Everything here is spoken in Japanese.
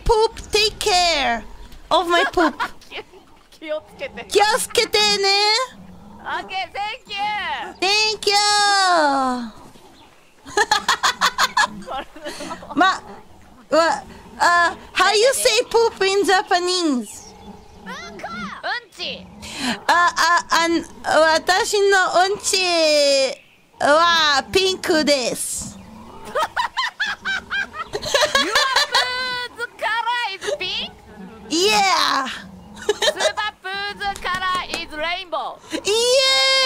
poop. Take care of my poop. 気をつけて。 気をつけてね。 Okay, thank you. Thank you. how you say poop in Japanese? うんち。 私のうんちはピンクです。 Your food's color is pink? Yeah! Super food's color is rainbow. Yeah!